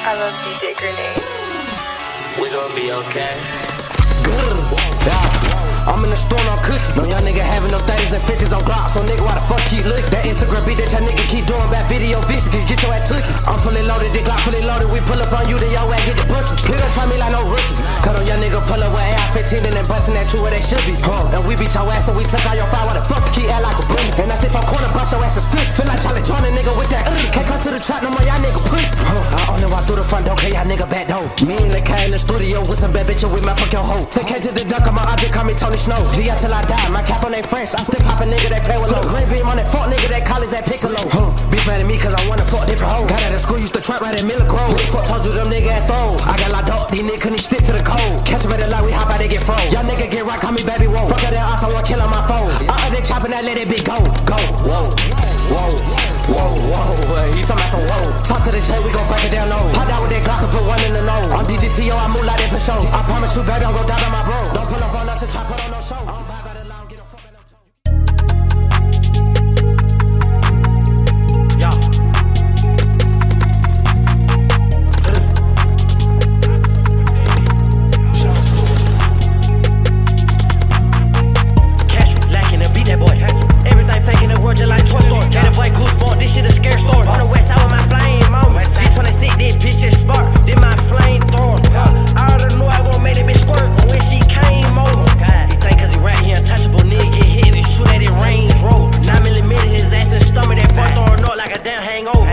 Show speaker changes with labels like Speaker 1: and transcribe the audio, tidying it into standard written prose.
Speaker 1: I love DJ Grenade.
Speaker 2: We gon' be okay.
Speaker 3: I'm in the store on cookie. No young nigga having no 30s and 50s on Glock. So nigga, why the fuck keep looking? That Instagram beat that your nigga keep doing bad video vixen. Get your ass took it. I'm fully loaded, the Glock fully loaded. We pull up on you, then your ass get the bookie. Please don't try me like no rookie. Cause on young nigga pull up with AR-15 and then bustin' that true where they should be. And we beat your ass and we took out your fire. Why the fuck you keep act like a bully? And that's if I'm corner, bust your ass a stick. Feel like Charlie John, a nigga with that. Can't come to the trap no more, y'all nigga pussy. I only walk through the front door, cause y'all nigga back door. Me and Lil' K in the studio with some bad bitches with my fuck your hoe. Take K to the duck, I'm my object, call me Tony Snow. G out till I die, my cap on they French. I still pop a nigga that play with low. Green beam on that fuck nigga that college at Piccolo. Bitch mad at me cause I wanna fuck different hoes. Got out of school, used to trap right at Miller Grove. Fuck told you them nigga at throw. I got locked up, these niggas couldn't stick to the code. Catch them at the light, we hop out, they get froze. Y'all nigga get right, call me baby whoa. Fuck out that ass, I want kill on my phone. They chopping that, let it be go, go. Whoa, whoa, whoa, whoa. He talking about some whoa. Talk to the J, we gon' break it down low. Pop down with that Glock and put one in the nose. I'm DGTO, I move like that for show. I promise you, baby, I'm gon' die on my bro. Don't pull up on us and try put on no show. I'm by the line, get a fucking no joke.
Speaker 4: Just like Toy Story, got a boy goosebump, this shit a scare story. On the west side with my flame on me. C26, this bitch is spark, then my flame thrower. I already knew I gon' make that bitch squirt when she came over. He think cause he right here untouchable, nigga get hit and shoot at it Range Rover. 9mm his ass in the stomach, that boy throwing up like a damn hangover.